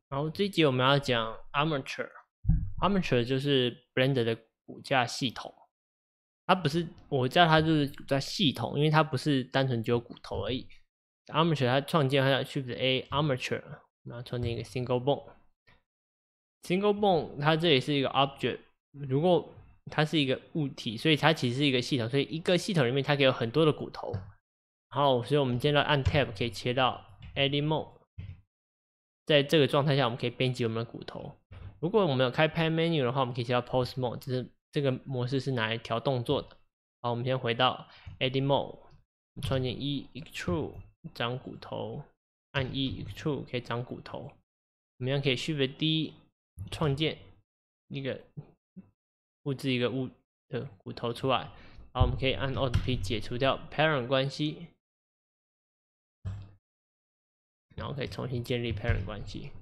然后这一集我们要讲 Armature 就是 Blender 的骨架系统。它不是，我叫它就是骨架系统，因为它不是单纯只有骨头而已。Armature 它创建它叫 Shift A Armature， 然后创建一个 Single Bone。Single Bone 它这里是一个 Object， 如果它是一个物体，所以它其实是一个系统，所以一个系统里面它可以有很多的骨头。然后，所以我们现在按 Tab 可以切到 Edit Mode。在这个状态下，我们可以编辑我们的骨头。如果我们有开 Pen Menu 的话，我们可以切到 Pose Mode， 这个模式是拿来调动作的。好，我们先回到 Edit Mode， 创建Extrude 长骨头，按Extrude 可以长骨头。我们一样可以 Shift D 创建一个复制一个物的骨头出来。好，我们可以按 Alt P 解除掉 Parent 关系。然后可以重新建立 parent 关系。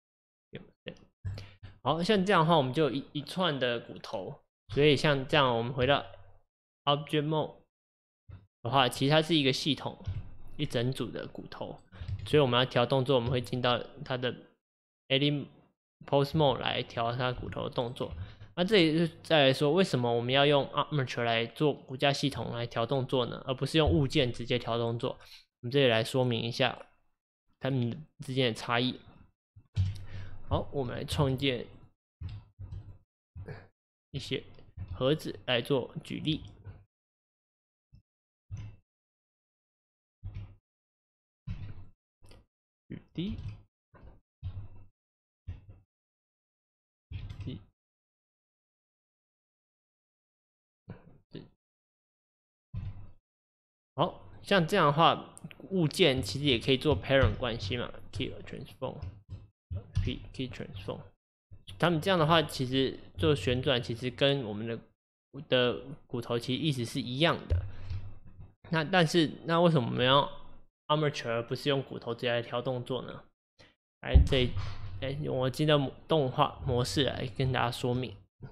好，像这样的话，我们就有一串的骨头。所以像这样，我们回到 Object Mode 的话，其实它是一个系统，一整组的骨头。所以我们要调动作，我们会进到它的 Edit Pose Mode 来调它骨头的动作。那这里就再来说，为什么我们要用 Armature 来做骨架系统来调动作呢？而不是用物件直接调动作？我们这里来说明一下它们之间的差异。好，我们来创建一些盒子来做举例。好，像这样的话，物件其实也可以做 parent 关系嘛 ，key transform，key transform。他们这样的话，其实做旋转，其实跟我们的骨头其实意思是一样的。但是为什么我们要 Armature 而不是用骨头直接来调动作呢？我进到动画模式来跟大家说明。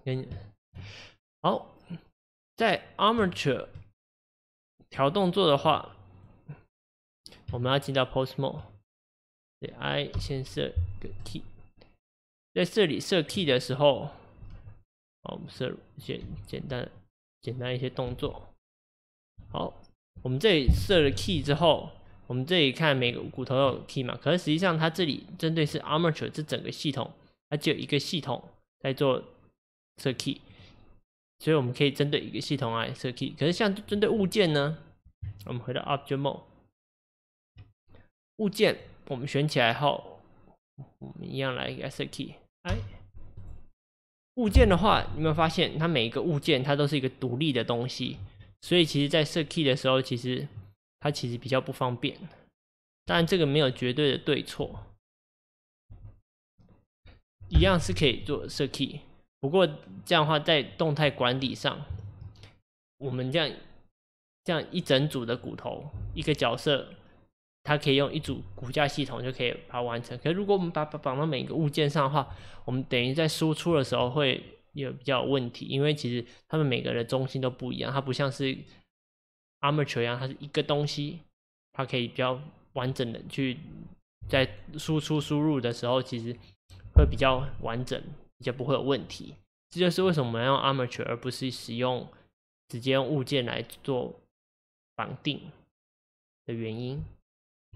好，在 Armature 调动作的话，我们要进到 Pose Mode， 对 I 先设个 key， 在这里设 key 的时候，我们设一些简单一些动作。好，我们这里设了 key 之后，我们这里看每个骨头都有 key 嘛，可是实际上它这里针对是 Armature 这整个系统，它只有一个系统在做设 key， 所以我们可以针对一个系统来设 key。可是像针对物件呢，我们回到 Object Mode， 物件我们选起来后，我们一样来给它设 key。物件的话，你有没有发现它每一个物件它都是一个独立的东西？所以其实在设 key 的时候，它其实比较不方便。当然这个没有绝对的对错，一样是可以做设 key。不过这样的话，在动态管理上，我们这样一整组的骨头，一个角色，它可以用一组骨架系统就可以把它完成。可是如果我们把它绑到每一个物件上的话，我们等于在输出的时候会有比较有问题，因为其实它们每个人的中心都不一样，它不像是 Armature 一样，它是一个东西，它可以比较完整的去在输出输入的时候，其实会比较完整，比较不会有问题。这就是为什么我们要用 Armature 而不是直接用物件来做绑定的原因。